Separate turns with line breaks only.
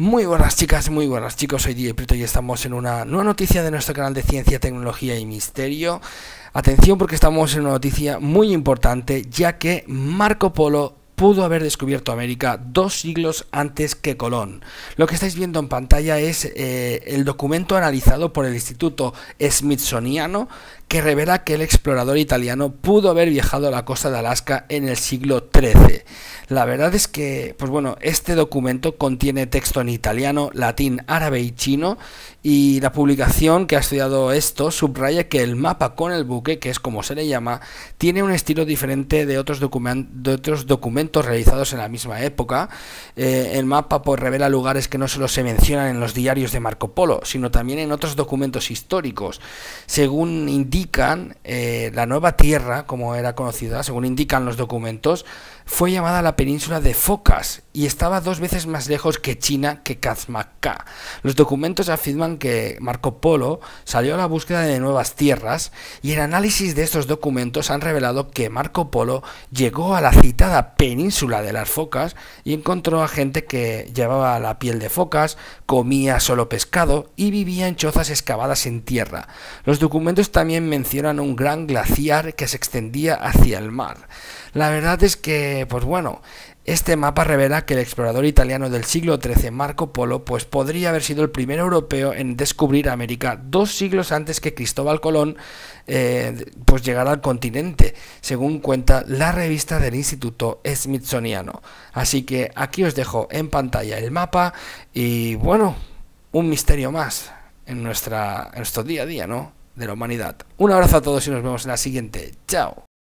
Muy buenas chicas, muy buenas chicos, soy DJ Prieto y estamos en una nueva noticia de nuestro canal de Ciencia, Tecnología y Misterio. Atención porque estamos en una noticia muy importante, ya que Marco Polo pudo haber descubierto América 2 siglos antes que Colón. Lo que estáis viendo en pantalla es el documento analizado por el Instituto Smithsoniano que revela que el explorador italiano pudo haber viajado a la costa de Alaska en el siglo XIII. La verdad es que, pues bueno, este documento contiene texto en italiano, latín, árabe y chino, y la publicación que ha estudiado esto subraya que el mapa con el buque, que es como se le llama, tiene un estilo diferente de otros documentos realizados en la misma época. El mapa pues revela lugares que no solo se mencionan en los diarios de Marco Polo, sino también en otros documentos históricos. Según indican, la nueva tierra, como era conocida, según indican los documentos, fue llamada la península de Focas y estaba 2 veces más lejos que China que Kazmaka. Los documentos afirman que Marco Polo salió a la búsqueda de nuevas tierras y el análisis de estos documentos han revelado que Marco Polo llegó a la citada península de las focas y encontró a gente que llevaba la piel de focas, comía solo pescado y vivía en chozas excavadas en tierra. Los documentos también mencionan un gran glaciar que se extendía hacia el mar. La verdad es que, pues bueno, este mapa revela que el explorador italiano del siglo XIII, Marco Polo, pues podría haber sido el primer europeo en descubrir América 2 siglos antes que Cristóbal Colón pues llegara al continente, según cuenta la revista del Instituto Smithsoniano. Así que aquí os dejo en pantalla el mapa y bueno, un misterio más en nuestro día a día, ¿no?, de la humanidad. Un abrazo a todos y nos vemos en la siguiente. Chao.